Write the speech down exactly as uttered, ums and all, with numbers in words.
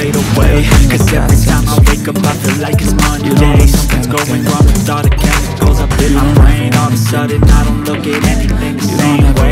fade away. Cause every time I wake up I feel like it's Monday. Something's going wrong with all the chemicals up in my brain. All of a sudden I don't look at anything the same way.